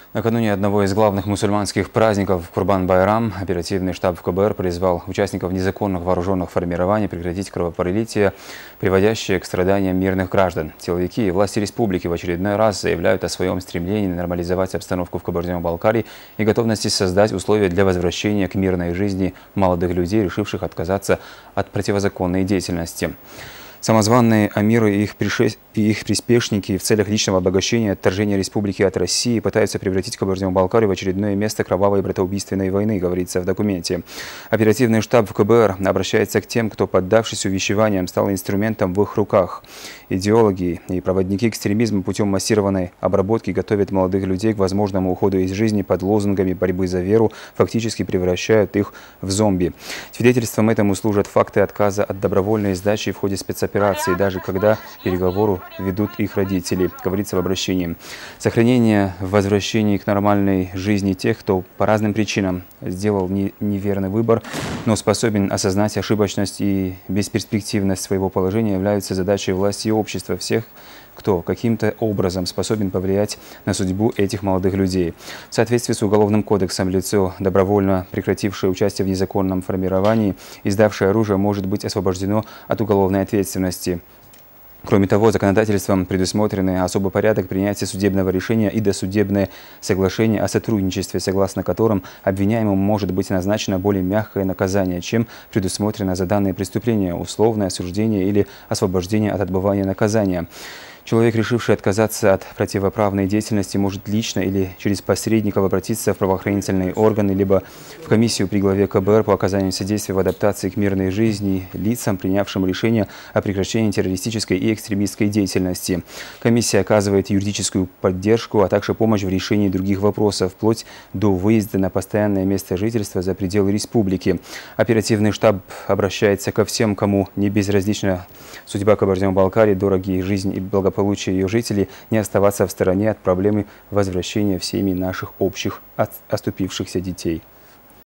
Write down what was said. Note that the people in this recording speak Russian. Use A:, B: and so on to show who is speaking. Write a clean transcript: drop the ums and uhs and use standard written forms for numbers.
A: Накануне одного из главных мусульманских праздников Курбан-Байрам оперативный штаб КБР призвал участников незаконных вооруженных формирований прекратить кровопролитие, приводящее к страданиям мирных граждан. Силовики и власти республики в очередной раз заявляют о своем стремлении нормализовать обстановку в Кабардино-Балкарии и готовности создать условия для возвращения к мирной жизни молодых людей, решивших отказаться от противозаконной деятельности. Самозванные амиры и их приспешники в целях личного обогащения и отторжения республики от России пытаются превратить Кабардино-Балкарию в очередное место кровавой братоубийственной войны, говорится в документе. Оперативный штаб КБР обращается к тем, кто, поддавшись увещеваниям, стал инструментом в их руках. Идеологи и проводники экстремизма путем массированной обработки готовят молодых людей к возможному уходу из жизни под лозунгами борьбы за веру, фактически превращают их в зомби. Свидетельством этому служат факты отказа от добровольной сдачи в ходе спецоперации, даже когда переговору ведут их родители, говорится в обращении. Сохранение в возвращении к нормальной жизни тех, кто по разным причинам сделал неверный выбор, но способен осознать ошибочность и бесперспективность своего положения, являются задачей власти и общества, всех, кто каким-то образом способен повлиять на судьбу этих молодых людей. В соответствии с Уголовным кодексом лицо, добровольно прекратившее участие в незаконном формировании и сдавшее оружие, может быть освобождено от уголовной ответственности. Кроме того, законодательством предусмотрены особый порядок принятия судебного решения и досудебное соглашение о сотрудничестве, согласно которым обвиняемому может быть назначено более мягкое наказание, чем предусмотрено за данное преступление, условное осуждение или освобождение от отбывания наказания. Человек, решивший отказаться от противоправной деятельности, может лично или через посредников обратиться в правоохранительные органы, либо в комиссию при главе КБР по оказанию содействия в адаптации к мирной жизни лицам, принявшим решение о прекращении террористической и экстремистской деятельности. Комиссия оказывает юридическую поддержку, а также помощь в решении других вопросов, вплоть до выезда на постоянное место жительства за пределы республики. Оперативный штаб обращается ко всем, кому не безразлична судьба Кабардино-Балкарии, дорогие жизнь и благополучие ее жителей, не оставаться в стороне от проблемы возвращения в семьи наших общих оступившихся детей.